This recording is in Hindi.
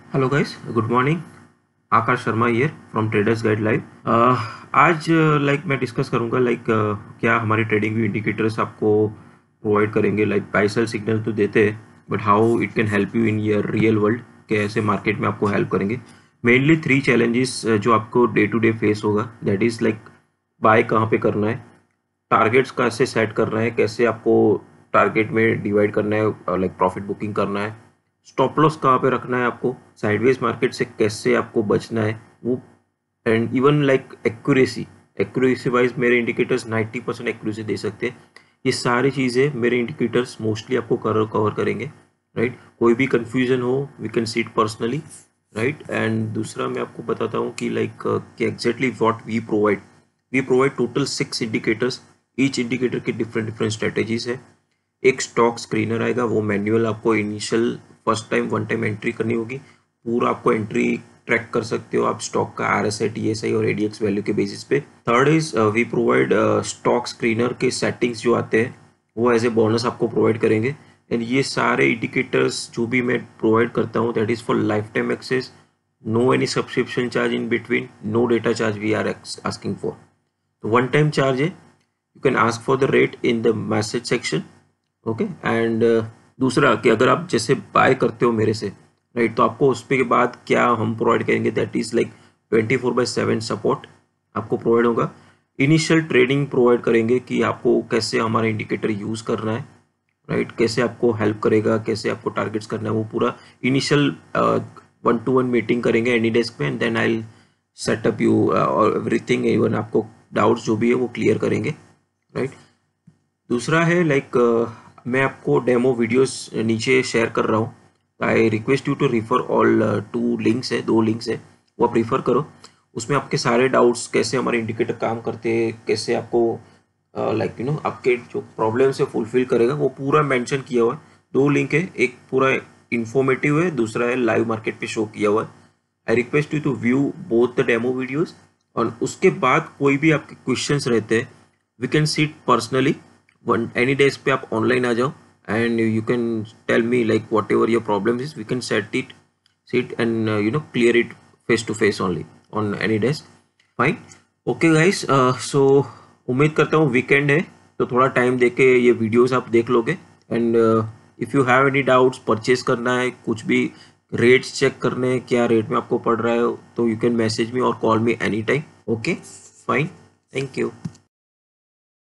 Hello guys, good morning. Akash Sharma here from traders guide live. आज मैं डिस्कस करूंगा क्या हमारे ट्रेडिंग व्यू इंडिकेटर्स आपको प्रोवाइड करेंगे। बाय सेल सिग्नल तो देते हैं, but how it can help you in your real world, कैसे मार्केट में आपको हेल्प करेंगे। मेनली 3 चैलेंजेस जो आपको डे टू डे फेस होगा, दैट इज बाय कहाँ पे करना है, टारगेट्स कैसे सेट करना है, कैसे आपको टारगेट में डिवाइड करना है, प्रॉफिट बुकिंग करना है, स्टॉप लॉस कहाँ पे रखना है आपको, साइडवेज मार्केट से कैसे आपको बचना है वो, and even accuracy. Accuracy wise मेरे इंडिकेटर्स 90% एक्यूरेसी दे सकते हैं। ये सारी चीज़ें मेरे इंडिकेटर्स मोस्टली आपको कवर करेंगे, राइट। कोई भी कंफ्यूजन हो, we can see it personally, right. And दूसरा मैं आपको बताता हूँ कि exactly what we provide total 6 indicators. Each indicator की डिफरेंट डिफरेंट स्ट्रेटेजीज है। एक स्टॉक स्क्रीनर आएगा, वो मैनुअल आपको initial first time one time entry करनी होगी। पूरा आपको एंट्री ट्रैक कर सकते हो आप स्टॉक का RSI, TSI और ADX वैल्यू के बेसिस पे। Third is we provide stock screener के सेटिंग्स जो आते हैं वो एज ए बोनस आपको प्रोवाइड करेंगे। एंड ये सारे इंडिकेटर्स जो भी मैं प्रोवाइड करता हूँ, that is for life time access, no any subscription charge in between, no data charge we are asking for. तो वन टाइम चार्ज है, you can ask for the rate in the message section, okay. And दूसरा कि अगर आप जैसे बाय करते हो मेरे से, राइट, तो आपको उस पे के बाद क्या हम प्रोवाइड करेंगे, दैट इज 24/7 सपोर्ट आपको प्रोवाइड होगा। इनिशियल ट्रेडिंग प्रोवाइड करेंगे कि आपको कैसे हमारा इंडिकेटर यूज करना है, राइट, कैसे आपको हेल्प करेगा, कैसे आपको टारगेट्स करना है, वो पूरा इनिशियल 1-to-1 मीटिंग करेंगे एनी डेस्क में। And then I set up you और एवरीथिंग, इवन आपको डाउट्स जो भी है वो क्लियर करेंगे, राइट। दूसरा है मैं आपको डेमो वीडियोस नीचे शेयर कर रहा हूँ। I request you to refer all 2 links है, 2 लिंक्स है, वो आप रिफर करो। उसमें आपके सारे डाउट्स, कैसे हमारे इंडिकेटर काम करते हैं, कैसे आपको आपके जो प्रॉब्लम्स है फुलफिल करेगा, वो पूरा मेंशन किया हुआ है। 2 लिंक है, एक पूरा इंफॉर्मेटिव है, दूसरा है लाइव मार्केट पे शो किया हुआ है। I request you to view both the demo videos. और उसके बाद कोई भी आपके क्वेश्चंस रहते हैं, we can sit personally one AnyDesk पे, आप ऑनलाइन आ जाओ and you can tell me whatever your problem is, we can sit and clear it face to face only on AnyDesk. Fine, okay guys. So उम्मीद करता हूँ वीकेंड है तो थोड़ा टाइम देके ये वीडियोस आप देख लोगे। And if you have any doubts, purchase करना है, कुछ भी रेट्स चेक करने हैं, क्या रेट में आपको पड़ रहा है, तो यू कैन मैसेज मी और call me any time. Okay, fine, thank you.